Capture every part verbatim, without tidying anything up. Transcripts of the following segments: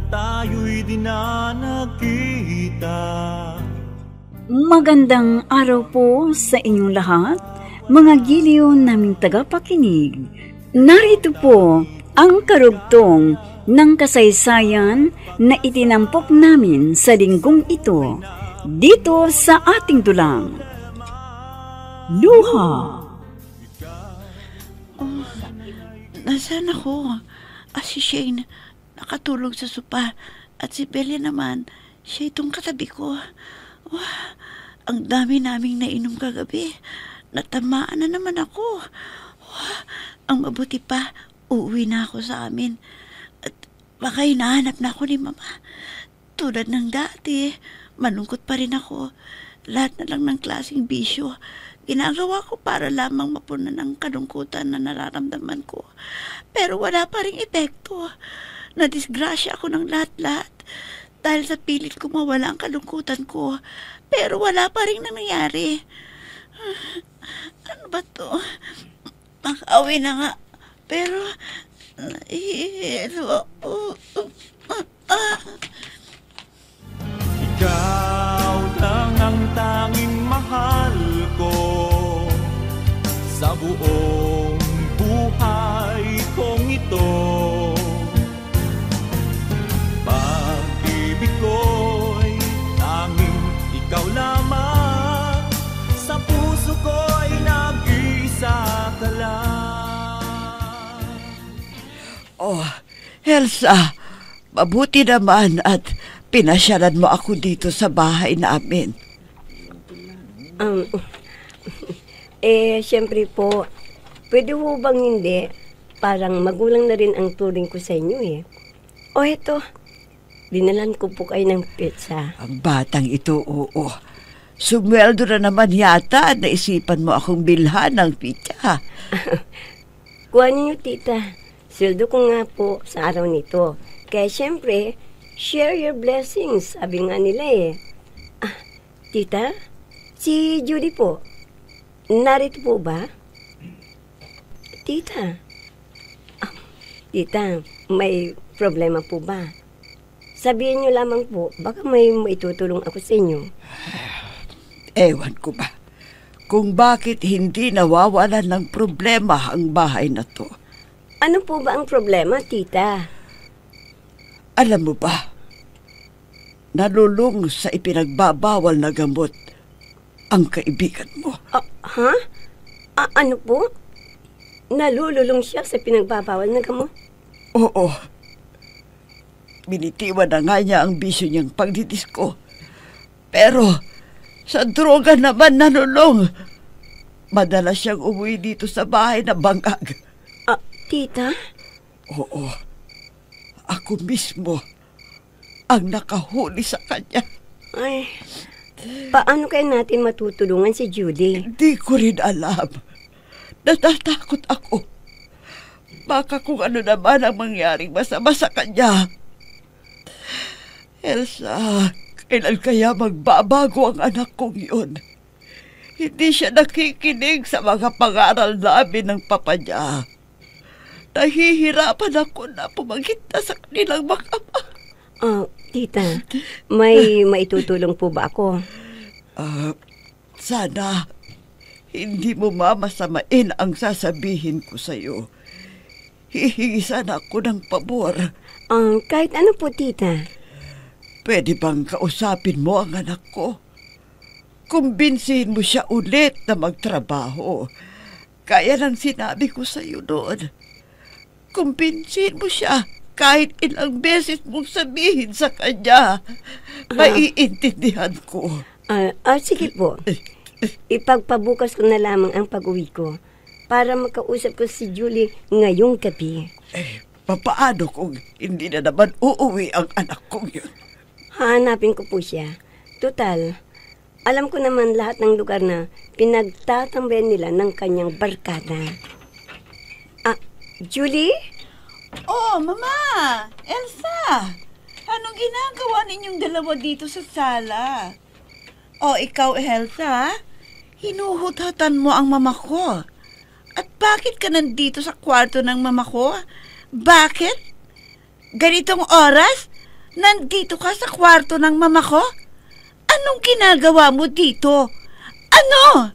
tayo'y di na nagkita. Magandang araw po sa inyong lahat, mga giliw naming tagapakinig. Narito po ang karugtong ng kasaysayan na itinampok namin sa linggong ito, dito sa ating dulang. Luha. Oh, nasaan ako? Ah, si Shane, nakatulog sa sopa. At si Belia naman, siya itong katabi ko. Oh, ang dami naming nainom kagabi. Natamaan na naman ako. Oh, ang mabuti pa, uuwi na ako sa amin. At baka hinahanap na ako ni Mama. Tulad ng dati, malungkot pa rin ako. Lahat na lang ng klaseng bisyo ginagawa ko para lamang mapunan ang kalungkutan na nararamdaman ko. Pero wala pa ring epekto. Nadisgrasya ako ng lahat-lahat dahil sa pilit ko mawala ang kalungkutan ko. Pero wala pa ring nangyayari. Ano ba to? Makauwi na nga. Pero nahihilo ako. Ikaw lang ang tanging mahal ko sa buong buhay kong ito. Pag-ibig ko'y tanging ikaw lamang, sa puso ko'y nag-isa ka lang. Oh, Elsa, mabuti naman at pinasyalan mo ako dito sa bahay namin. Um, eh, siyempre po, pwede ho bang hindi? Parang magulang na rin ang turing ko sa inyo eh. O eto, dinalan ko po kayo ng pizza. Ang batang ito, oo. Sumweldo na naman yata at naisipan mo akong bilhan ng pizza. Kuha ninyo, tita. Sweldo ko nga po sa araw nito. Kaya siyempre, share your blessings, sabi nga nila eh. Ah, tita, si Judy po, narito po ba? Tita, ah, tita, may problema po ba? Sabihin niyo lamang po, baka may maitutulong ako sa inyo. Ewan ko ba, kung bakit hindi nawawalan ng problema ang bahay na to. Ano po ba ang problema, tita? Alam mo ba, nalulung sa ipinagbabawal na gamot ang kaibigan mo. Ah, ha? Ah, ano po? Nalululong siya sa pinagbabawal na gamot? Oo. Binitiwan na nga niya ang bisyo niyang pagdidisko. Pero sa droga naman nalulung. Madalas siyang umuwi dito sa bahay na bangag. Ah, tita? Oo. Ako mismo ang nakahuli sa kanya. Ay, paano kaya natin matutulungan si Judy? Hindi ko rin alam. Natatakot ako. Baka kung ano naman ang mangyaring masama sa kanya. Elsa, kailan kaya magbabago ang anak kong yun? Hindi siya nakikinig sa mga pangaral namin ng papa niya. Nahihirapan ako na pumagita sa kanilang mga ama. Oh, tita, may maitutulong po ba ako? Uh, sana hindi mo mamasamain ang sasabihin ko sa'yo. Hihingi sana ako ng pabor. Um, kahit ano po, tita. Pwede bang kausapin mo ang anak ko? Kumbinsihin mo siya ulit na magtrabaho. Kaya nang sinabi ko sa'yo doon. Kumbinsihin mo siya kahit ilang beses mong sabihin sa kanya. Maiintindihan ko. Ah, uh, uh, sige po. Ipagpabukas ko na lamang ang pag-uwi ko para makausap ko si Julie ngayong gabi. Eh, papaano kung hindi na naman uuwi ang anak kong yun? Hanapin ko po siya. Total, alam ko naman lahat ng lugar na pinagtatambayan nila ng kanyang barkada. Ah, Julie? Oh, Mama! Elsa! Anong ginagawa ninyong dalawa dito sa sala? Oh, ikaw, Elsa? Hinuhuthatan mo ang mama ko. At bakit ka nandito sa kwarto ng mama ko? Bakit? Ganitong oras? Nandito ka sa kwarto ng mama ko? Anong ginagawa mo dito? Ano?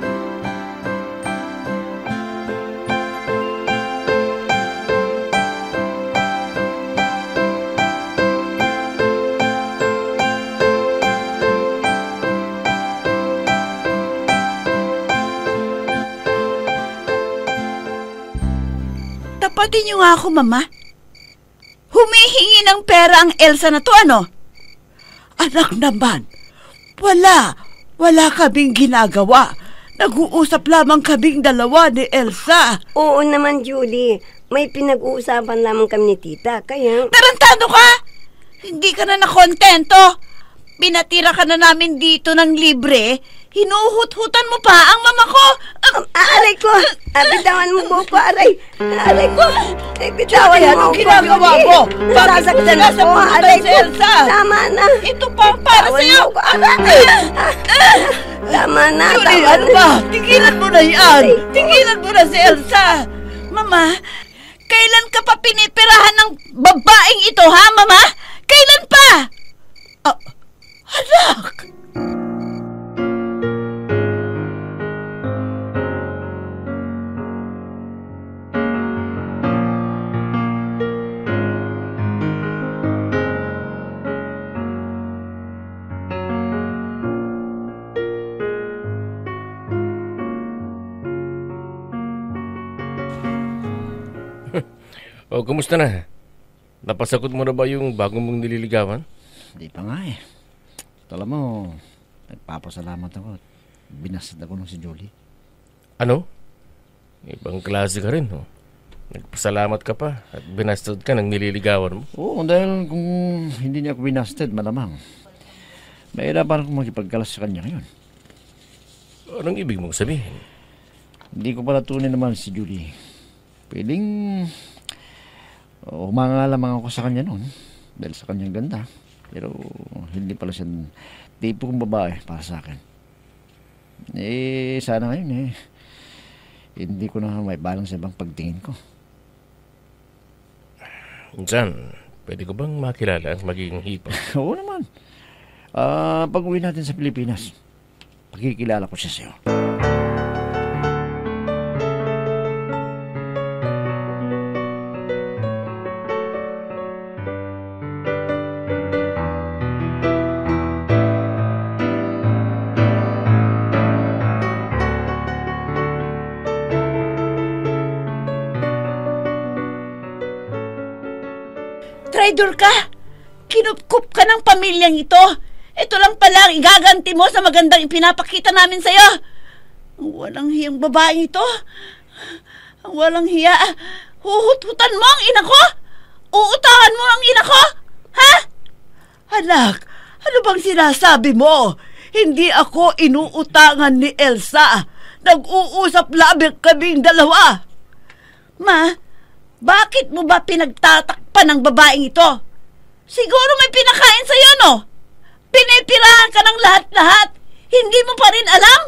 Tapatin niyo nga ako, mama. Humihingi ng pera ang Elsa na to, ano? Anak naman, wala, wala kaming ginagawa. Nag-uusap lamang kaming dalawa ni Elsa. Oo naman, Julie. May pinag-uusapan lamang kami ni tita, kaya... Tarantado ka! Hindi ka na nakontento. Pinatira ka na namin dito ng libre. Hinuhut-hutan mo pa ang mama ko. Um, aray ko! Ah, bitawan mo po ko, aray! Aray ko! Ay, bitawan Julie, mo anong ginagawa mo? Bakit Nasasaktan ako, sinasabunutan aray si ko! Elsa? Tama na! Ito pa para Bitawan sa'yo. mo ko, aray! Tama na, Julie, tama ano na. ba? Tigilan mo na yan. Aray ko. Tigilan mo na si Elsa. Mama, kailan ka pa pinipirahan ng babaeng ito, ha, mama? Kailan pa? Ah, anak! O, kumusta na? Napasagot mo na ba yung bago mong nililigawan? Hindi pa nga eh. Alam mo, nagpapasalamat ako at binasad ako ng si Julie. Ano? Ibang klase ka rin, no? Nagpasalamat ka pa at binastad ka ng nililigawan mo. Oo, dahil kung hindi niya ako binasted, malamang mahirapan akong makipagkalas sa kanya ngayon. Anong ibig mong sabihin? Hindi ko pala tunay naman si Julie. Piling humanga lamang ako sa kanya noon dahil sa kanyang ganda. Pero hindi pala siya tipo kong babae para sa akin. Eh, sana ngayon eh hindi ko na may balang sa ibang pagtingin ko. Diyan, pwede ko bang makilala ang magiging hipa? Oo naman. Ah, pag uwi natin sa Pilipinas, pakikilala ko siya sa'yo. Traidor ka! Kinupkup ka ng pamilyang ito! Ito lang pala ang igaganti mo sa magandang ipinapakita namin sa'yo! Ang walang hiyang babaeng ito! Ang walang hiya! Huhut-hutan mo ang ina ko! Uutahan mo ang ina ko! Ha? Anak, ano bang sinasabi mo? Hindi ako inuutangan ni Elsa! Nag-uusap lamang kaming dalawa! Ma, bakit mo ba pinagtatakpan ng babaeng ito? Siguro may pinakain sa'yo, no? Pinipirahan ka ng lahat-lahat. Hindi mo pa rin alam?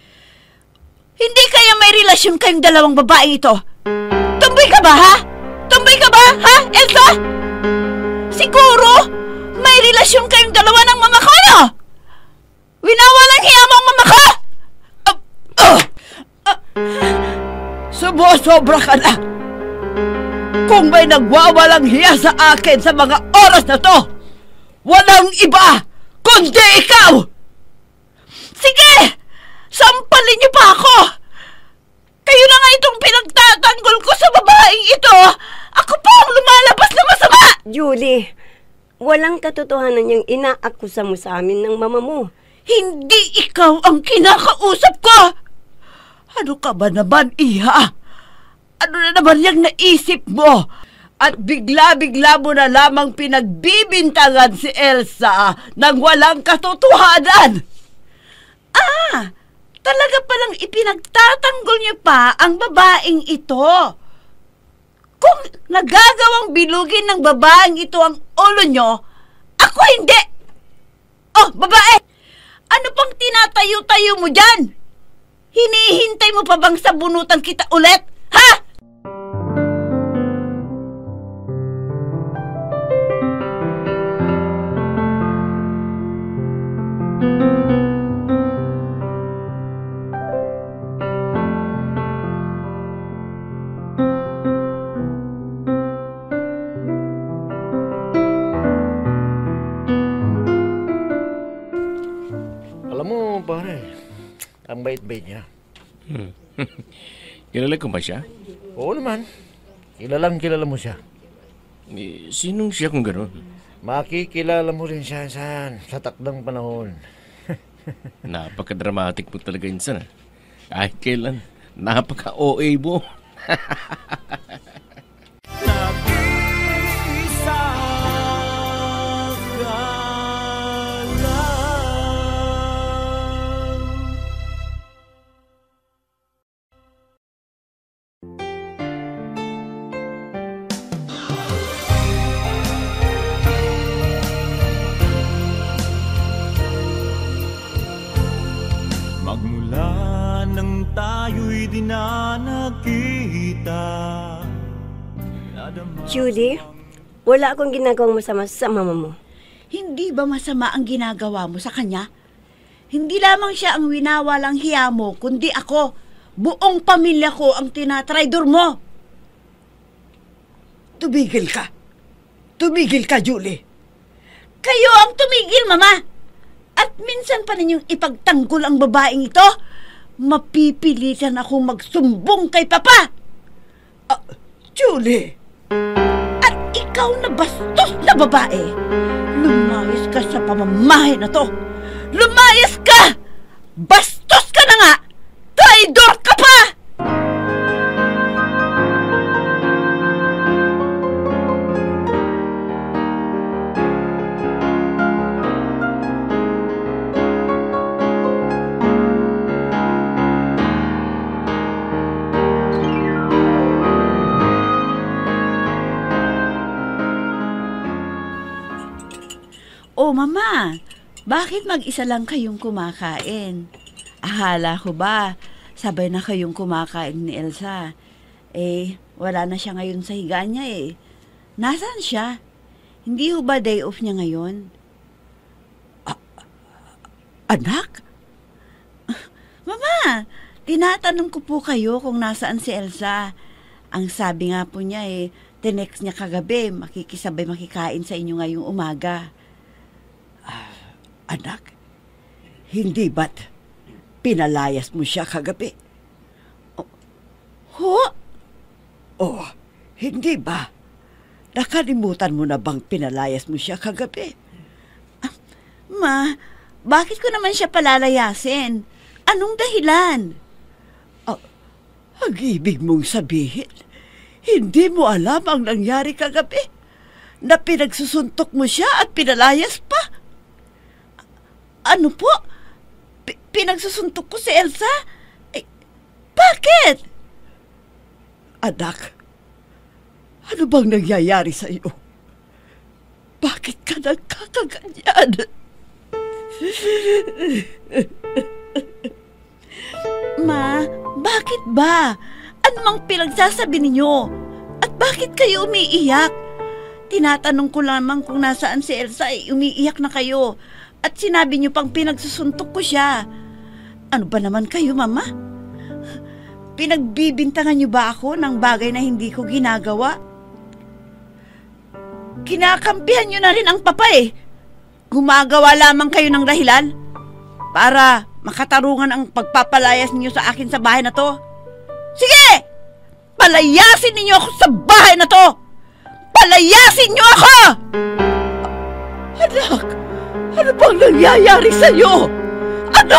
Hindi kaya may relasyon kayong dalawang babaeng ito? Tumboy ka ba, ha? Tumboy ka ba, ha, Elsa? Siguro may relasyon kayong dalawa ng mama ko, no? Winawalang hiya mo ang mama ko? Uh, uh, uh, Sumusobra ka na. Kung may nagwawalang hiya sa akin sa mga oras na to, walang iba kundi ikaw! Sige! Sampalin niyo pa ako! Kayo na nga itong pinagtatanggol ko sa babaeng ito! Ako po ang lumalabas na masama! Julie, walang katotohanan yung inaakusa mo sa amin ng mama mo. Hindi ikaw ang kinakausap ko! Ano ka ba naman, iha? Ano na naman yung naisip mo? At bigla-bigla mo na lamang pinagbibintangan si Elsa nang walang katotohanan. Ah, talaga palang ipinagtatanggol niyo pa ang babaeng ito. Kung nagagawang bilugin ng babaeng ito ang ulo niyo, ako hindi. Oh, babae! Ano pang tinatayo-tayo mo dyan? Hinihintay mo pa bang sabunutan kita ulit? Ha? pare. Ang bait-bait niya. Hmm. Kilala ko ba siya? Oo naman. Kilalang kilala mo siya. Eh, sinong siya kung gano'n? Makikilala mo rin siya saan, sa takdang panahon. Napaka-dramatic mo talaga insan. Ah. Kahit kailan, napaka-O A mo. Nag-isa ka lang. Magmula nang tayo'y di na nagkita. Julie, wala akong ginagawang masama sa mama mo. Hindi ba masama ang ginagawa mo sa kanya? Hindi lamang siya ang winawalang hiya mo, kundi ako. Buong pamilya ko ang tinatraidor mo. Tumigil ka. Tumigil ka, Julie. Kayo ang tumigil, Mama. At minsan pa ninyong ipagtanggol ang babaeng ito. Mapipilitan akong magsumbong kay Papa. Uh, Julie. At ikaw na bastos na babae. Lumayas ka sa pamamahay na to. Lumayas ka! Bastos ka na nga! Traidor ka pa! Oh, Mama, bakit mag-isa lang kayong kumakain? Ahala ko ba, sabay na kayong kumakain ni Elsa. Eh, wala na siya ngayon sa higaan niya eh. Nasaan siya? Hindi ho ba day off niya ngayon? Ah, anak? Mama, tinatanong ko po kayo kung nasaan si Elsa. Ang sabi nga po niya eh, tinext niya kagabi, makikisabay makikain sa inyo ngayong umaga. Anak, hindi ba't pinalayas mo siya kagabi? Oh, ho? Oh, hindi ba? Nakalimutan mo na bang pinalayas mo siya kagabi? Ah, Ma, bakit ko naman siya palalayasin? Anong dahilan? Ah, ang ibig mong sabihin, hindi mo alam ang nangyari kagabi? Na pinagsusuntok mo siya at pinalayas pa? Ano po? P- pinagsusuntok ko si Elsa? Eh, bakit? Anak, ano bang nangyayari sa iyo? Bakit ka nagkakaganyan? Ma, bakit ba? Ano mang pinagsasabi ninyo? At bakit kayo umiiyak? Tinatanong ko lamang kung nasaan si Elsa ay umiiyak na kayo. At sinabi niyo pang pinagsusuntok ko siya. Ano ba naman kayo, Mama? Pinagbibintangan niyo ba ako ng bagay na hindi ko ginagawa? Kinakampihan niyo na rin ang Papa eh. Gumagawa lamang kayo ng dahilan para makatarungan ang pagpapalayas niyo sa akin sa bahay na to. Sige! Palayasin niyo ako sa bahay na to! Palayasin niyo ako! Anak! Ano bang nangyayari sa'yo? Ano?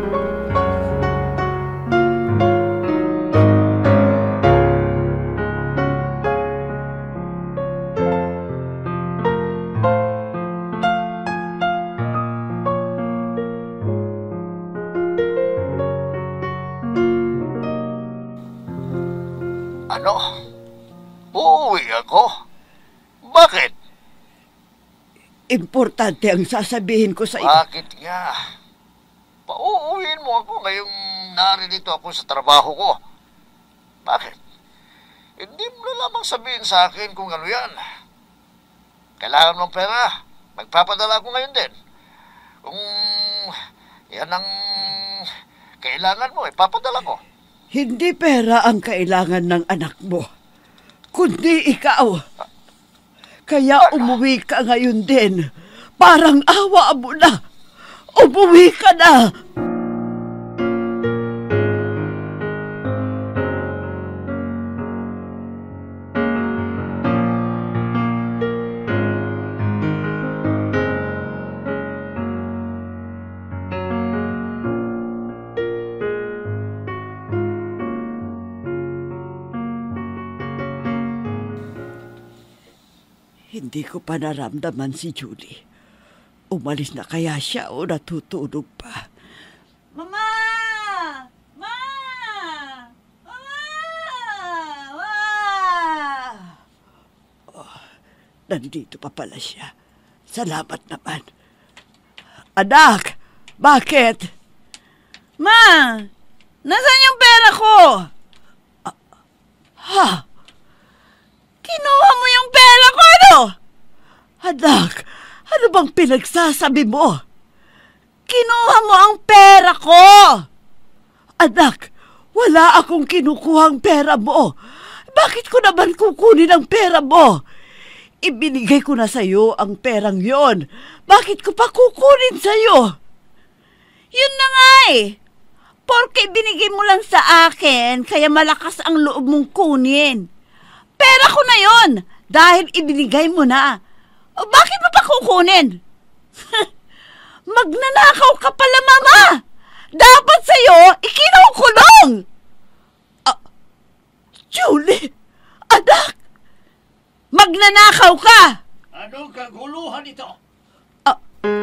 Ano? Uuwi ako? Bakit? Importante ang sasabihin ko sa iyo. Bakit nga? Pauuwiin mo ako ngayong naririto ako sa trabaho ko. Bakit? Hindi mo na lamang sabihin sa akin kung ano yan. Kailangan mong pera. Magpapadala ko ngayon din. Kung yan ang kailangan mo, ipapadala ko. Hindi pera ang kailangan ng anak mo, kundi ikaw. Kaya umuwi ka ngayon din. Parang awa mo na. Umuwi ka na. Hindi ko pa naramdaman si Julie. Umalis na kaya siya o natutulog pa? Mama! Ma! Mama! Ma! Oh, nandito pa pala siya. Salamat naman. Anak! Bakit? Ma! Nasaan yung pera ko? Ah, ha? Kinuha mo yung pera ko, ano? Anak, ano bang pinagsasabi mo? Kinuha mo ang pera ko! Anak, wala akong kinukuhang pera mo. Bakit ko naman kukunin ang pera mo? Ibinigay ko na sa'yo ang perang yon. Bakit ko pa kukunin sa'yo? Yun na nga eh. Porke binigay mo lang sa akin, kaya malakas ang loob mong kunin. Pera ko na yon, dahil ibinigay mo na. O bakit mo pa kukunin? Magnanakaw ka pala, Mama! Dapat sa'yo, ikinukulong! Ah, Julie! Anak! Magnanakaw ka! Anong kaguluhan ito? Ah,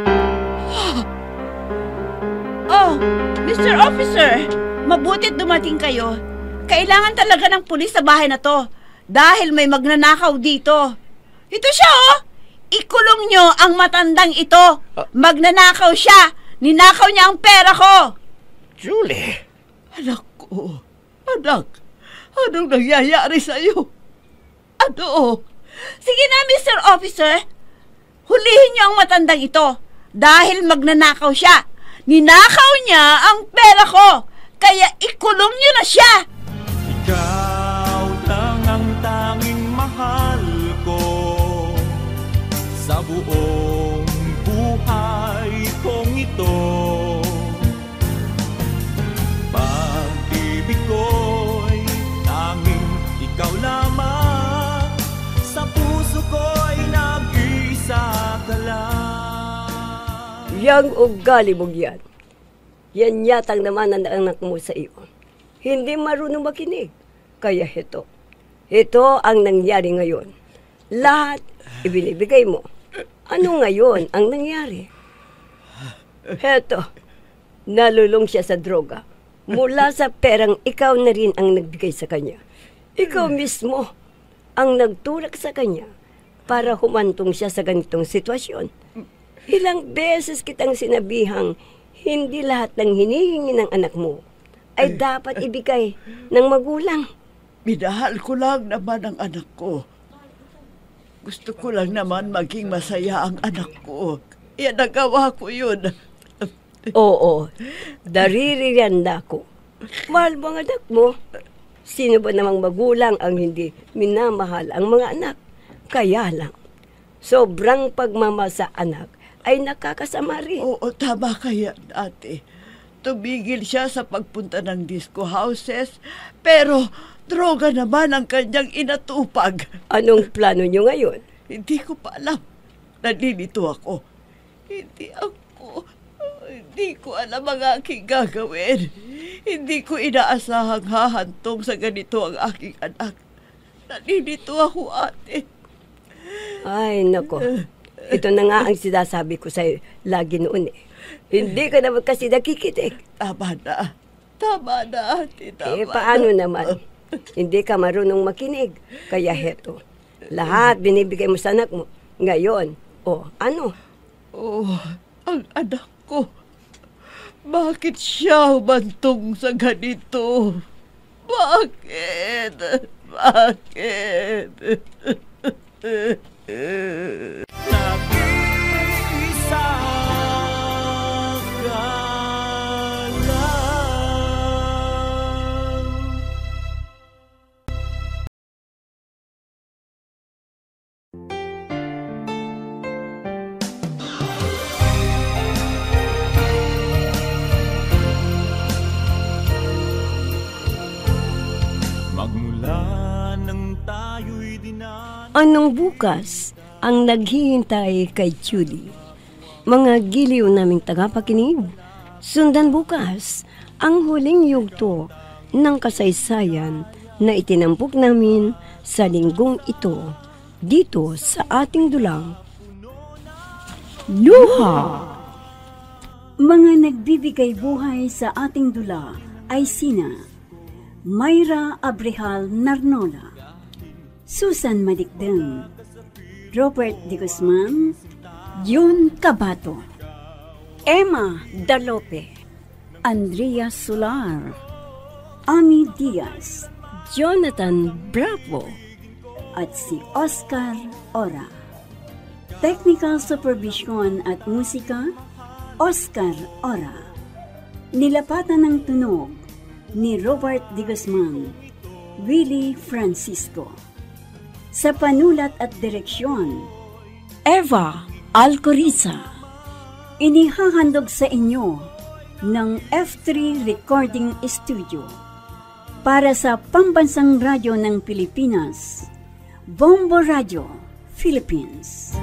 Oh, Mister Officer, mabuti't dumating kayo. Kailangan talaga ng pulis sa bahay na to dahil may magnanakaw dito. Ito siya, oh! Ikulong nyo ang matandang ito. Magnanakaw siya. Ninakaw niya ang pera ko. Julie! anak ko. Anak, anong nangyayari sa'yo? Ano? Sige na, Mister Officer. Hulihin niyo ang matandang ito dahil magnanakaw siya. Ninakaw niya ang pera ko. Kaya ikulong niyo na siya. Ikaw lang ang tanging mahal ko sa buong buhay kong ito. Pag-ibig ko'y tanging ikaw lamang, sa puso ko'y nag-iisa ka lang. Yang ugali mo yan. Yan yatang naman ang anak mo sa iyo. Hindi marunong makinig. Kaya ito. Ito ang nangyari ngayon. Lahat ibinibigay mo. Ano ngayon ang nangyari? Heto. Nalulong siya sa droga. Mula sa perang ikaw na rin ang nagbigay sa kanya. Ikaw mismo ang nagtulak sa kanya para humantong siya sa ganitong sitwasyon. Ilang beses kitang sinabihang hindi lahat ng hinihingi ng anak mo ay dapat ibigay ng magulang. Minahal ko lang naman ang anak ko. Gusto ko lang naman maging masaya ang anak ko. Yan nagawa ko yun. Oo, dariririanda ko. Mahal mo ang anak mo. Sino ba namang magulang ang hindi minamahal ang mga anak? Kaya lang, sobrang pagmamahal sa anak ay nakakasama rin. Oo, tama kaya, ate. Tumigil siya sa pagpunta ng disco houses, pero droga naman ang kanyang inatupag. Anong plano niyo ngayon? Hindi ko pa alam. Nalilito ako. Hindi ako, hindi ko alam ang aking gagawin. Hindi ko inaasahang hahantong sa ganito ang aking anak. Nalilito ako, ate. Ay, nako. Ito na nga ang sinasabi ko sa'yo lagi noon eh. Hindi ka naman kasi nakikinig. Tama na. Tama na, ate. Tama Eh, paano na. naman? Hindi ka marunong makinig. Kaya heto, lahat binibigay mo sa anak mo. Ngayon, o ano? Oh, ang anak ko. Bakit siya humantong sa ganito? Bakit? Bakit? Nag-iisa ka lang. Magmula nang tayo'y dinan. Anong bukas ang naghihintay kay Judy? Mga giliw naming tagapakinig, sundan bukas ang huling yugto ng kasaysayan na itinampok namin sa linggong ito dito sa ating dulang Luha. Mga nagbibigay buhay sa ating dula ay sina Myra Abrehal Narnola, Susan Madikdeng, Robert De Guzman, John Cabato, Emma Dalope, Andrea Solar, Ami Diaz, Jonathan Bravo, at si Oscar Ora. Technical Supervision at Musika, Oscar Ora. Nilapatan ng tunog ni Robert De Guzman, Willie Francisco. Sa panulat at direksyon, Eva Alcoriza. Inihahandog sa inyo ng F three Recording Studio para sa Pambansang Radyo ng Pilipinas, Bombo Radio, Philippines.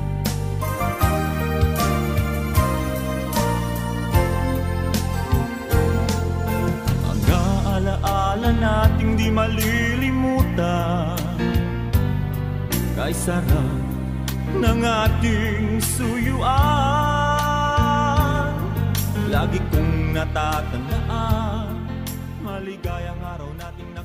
Ang alaala nating di malilimutan, kay sarap ng ating suyuan. Lagi kong natatandaan, maligayang araw nating